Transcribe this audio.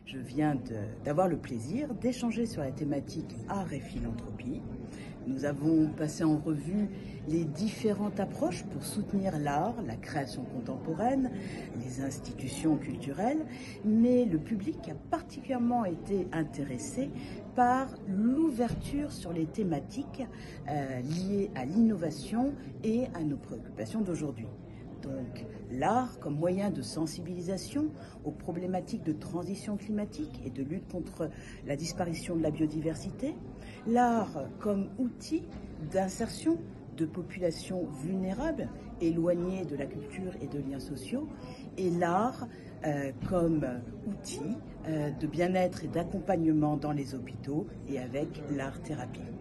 Je viens d'avoir le plaisir d'échanger sur la thématique art et philanthropie. Nous avons passé en revue les différentes approches pour soutenir l'art, la création contemporaine, les institutions culturelles, mais le public a particulièrement été intéressé par l'ouverture sur les thématiques liées à l'innovation et à nos préoccupations d'aujourd'hui. Donc l'art comme moyen de sensibilisation aux problématiques de transition climatique et de lutte contre la disparition de la biodiversité, l'art comme outil d'insertion de populations vulnérables, éloignées de la culture et de liens sociaux, et l'art comme outil de bien-être et d'accompagnement dans les hôpitaux et avec l'art-thérapie.